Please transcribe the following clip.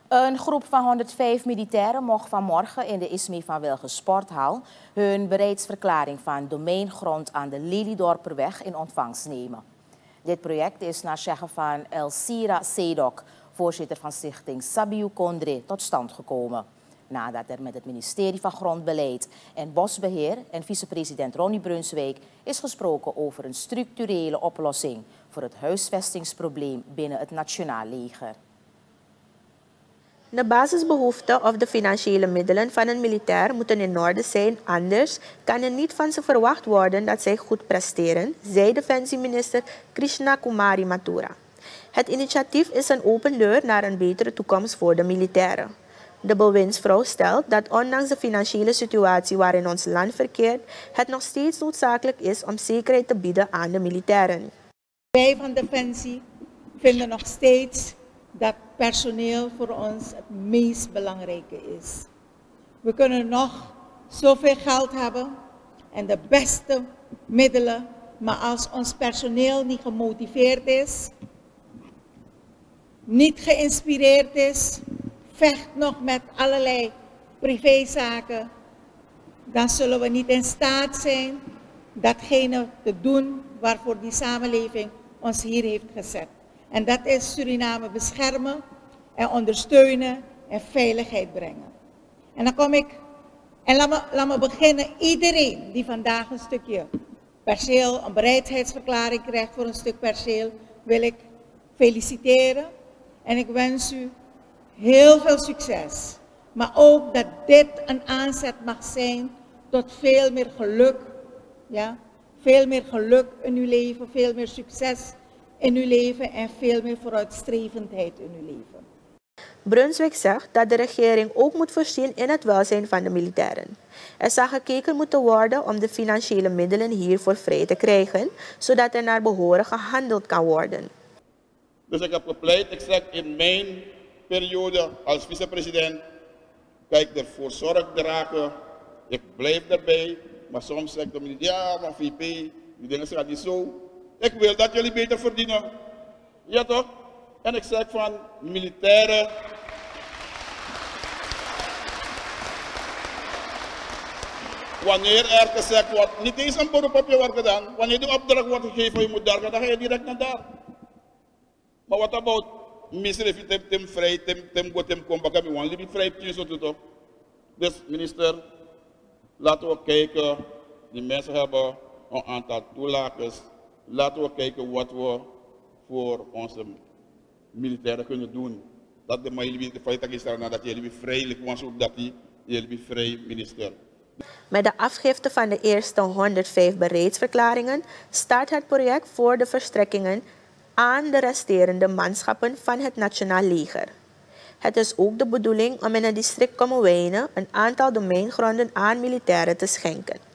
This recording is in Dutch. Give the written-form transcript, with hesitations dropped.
Een groep van 105 militairen mocht vanmorgen in de Ismee van Wilgen Sporthal hun bereidsverklaring van domeingrond aan de Leliedorperweg in ontvangst nemen. Dit project is naar zeggen van Elsira Sedok, voorzitter van stichting Sabiu Kondre, tot stand gekomen. Nadat er met het ministerie van Grondbeleid en Bosbeheer en vicepresident Ronnie Brunswijk is gesproken over een structurele oplossing voor het huisvestingsprobleem binnen het Nationaal Leger. De basisbehoeften of de financiële middelen van een militair moeten in orde zijn, anders kan er niet van ze verwacht worden dat zij goed presteren, zei defensieminister Krishna Kumari Mathura. Het initiatief is een open deur naar een betere toekomst voor de militairen. De bewindsvrouw stelt dat ondanks de financiële situatie waarin ons land verkeert, het nog steeds noodzakelijk is om zekerheid te bieden aan de militairen. Wij van Defensie vinden nog steeds dat personeel voor ons het meest belangrijke is. We kunnen nog zoveel geld hebben en de beste middelen, maar als ons personeel niet gemotiveerd is, niet geïnspireerd is, vecht nog met allerlei privézaken, dan zullen we niet in staat zijn datgene te doen waarvoor die samenleving ons hier heeft gezet. En dat is Suriname beschermen en ondersteunen en veiligheid brengen. En dan kom ik, en laat me beginnen, iedereen die vandaag een stukje perceel, een bereidheidsverklaring krijgt voor een stuk perceel, wil ik feliciteren. En ik wens u heel veel succes. Maar ook dat dit een aanzet mag zijn tot veel meer geluk. Ja? Veel meer geluk in uw leven, veel meer succes in uw leven en veel meer vooruitstrevendheid in uw leven. Brunswijk zegt dat de regering ook moet voorzien in het welzijn van de militairen. Er zal gekeken moeten worden om de financiële middelen hiervoor vrij te krijgen, zodat er naar behoren gehandeld kan worden. Dus ik heb gepleit, ik zeg in mijn periode als vicepresident, kijk, ervoor zorg dragen, ik blijf erbij, maar soms zegt de minister, ja, maar VP, die dingen zijn niet zo. Ik wil dat jullie beter verdienen. Ja toch? En ik zeg van militairen. Wanneer er gezegd wordt, niet eens een beroep op je wordt gedaan. Wanneer de opdracht wordt gegeven, je moet daar gaan, dan ga je direct naar daar. Maar wat about misrefi tem vrij, tem go tem kom, baka mi wan libi vrij zo toch? Dus minister, laten we kijken, die mensen hebben een aantal toelakens. Laten we kijken wat we voor onze militairen kunnen doen. Dat de jullie de feit is dat jullie vrijelijk was ook dat jullie vrij minister. Met de afgifte van de eerste 105 bereidsverklaringen start het project voor de verstrekkingen aan de resterende manschappen van het Nationaal Leger. Het is ook de bedoeling om in het district Kommerwijnen een aantal domeingronden aan militairen te schenken.